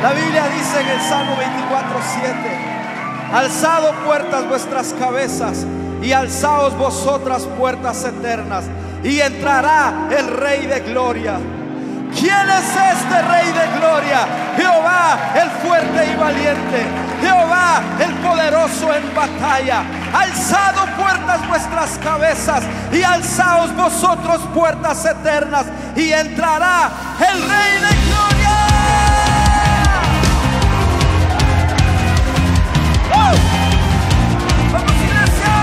La Biblia dice en el Salmo 24:7: alzado puertas vuestras cabezas y alzaos vosotras puertas eternas, y entrará el Rey de Gloria. ¿Quién es este Rey de Gloria? Jehová, el fuerte y valiente, Jehová, el poderoso en batalla. Alzado puertas vuestras cabezas y alzaos vosotros puertas eternas, y entrará el Rey de Gloria. ¡Vamos, iglesia!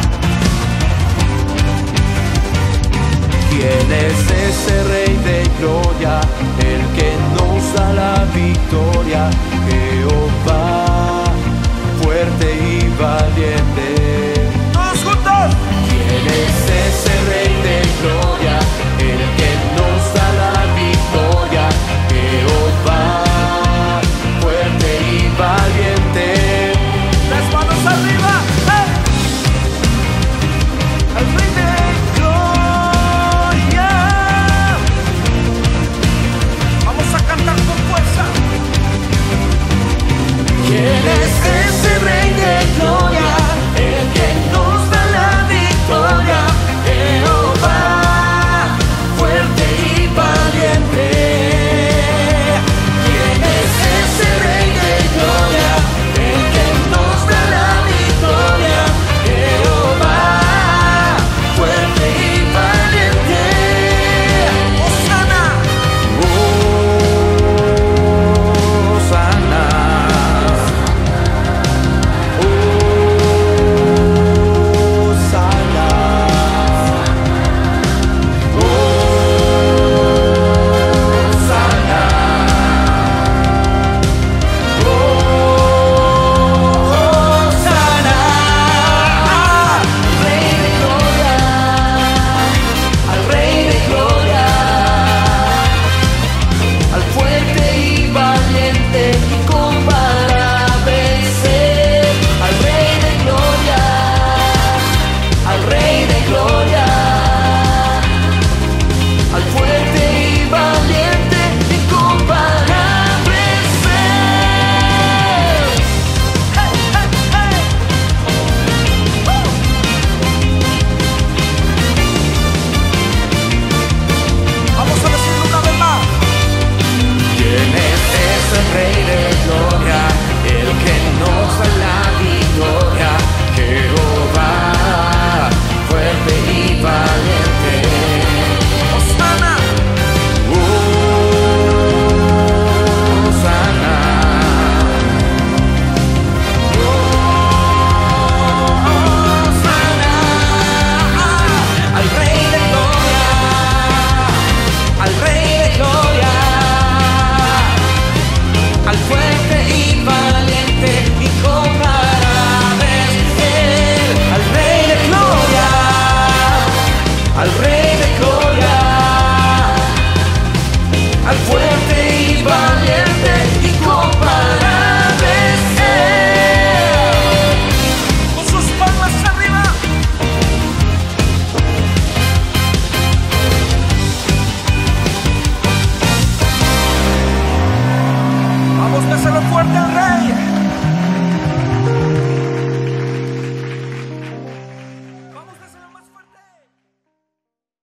¿Quién es ese Rey de Gloria? El que nos da la victoria. Jehová, fuerte y valiente.